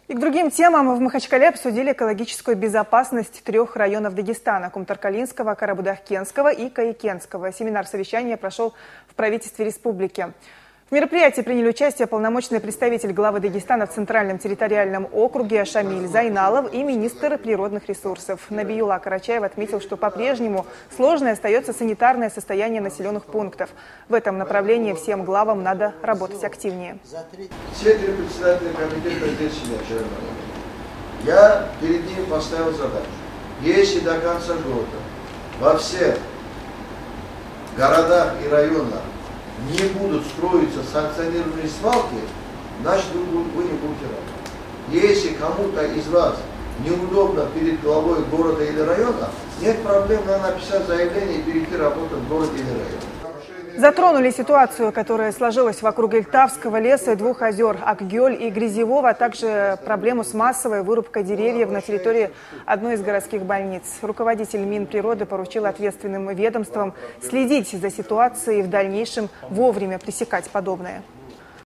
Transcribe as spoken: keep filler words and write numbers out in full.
И к другим темам в Махачкале обсудили экологическую безопасность трех районов Дагестана – Кумтаркалинского, Карабудахкенского и Каикенского. Семинар совещания прошел в правительстве республики. В мероприятии приняли участие полномочный представитель главы Дагестана в Центральном территориальном округе Шамиль Зайналов и министр природных ресурсов. Набиюлла Карачаев отметил, что по-прежнему сложное остается санитарное состояние населенных пунктов. В этом направлении всем главам надо работать активнее. Все три председателя комитета здесь сидят, я перед ним поставил задачу. Если до конца года во всех городах и районах не будут строиться санкционированные свалки, значит вы, вы не будете работать. Если кому-то из вас неудобно перед главой города или района, нет проблем, надо написать заявление и перейти работать в городе или районе. Затронули ситуацию, которая сложилась вокруг Эльтавского леса и двух озер – Акгёль и Грязевого, а также проблему с массовой вырубкой деревьев на территории одной из городских больниц. Руководитель Минприроды поручил ответственным ведомствам следить за ситуацией и в дальнейшем вовремя пресекать подобное.